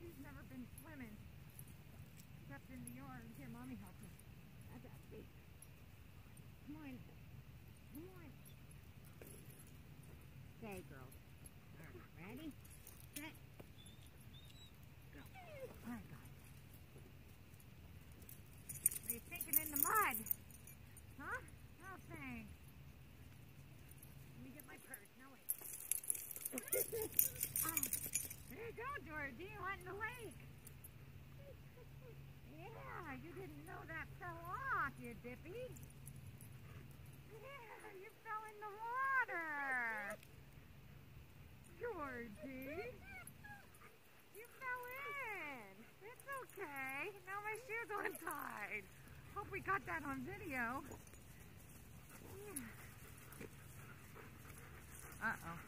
He's never been swimming except in the yard. Here, Mommy, help him. That's that big. Come on. Come on. Okay, girls. All right, ready? Set. Go. All right, guys. Are you thinking in the mud? Huh? No thanks. Let me get my purse. No, wait. Oh, there you go, Georgie. You went in the lake. Yeah, you didn't know that fell off, you dippy. Yeah, you fell in the water. Georgie. You fell in. It's okay. Now my shoes are untied. Hope we got that on video. Yeah. Uh-oh.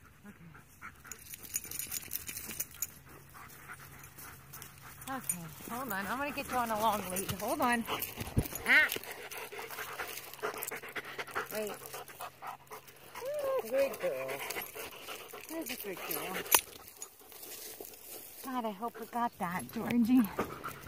Okay, hold on. I'm going to get you on a long lead. Hold on. Ah! Wait. Good girl. There's a good girl. God, I hope we got that, Georgie.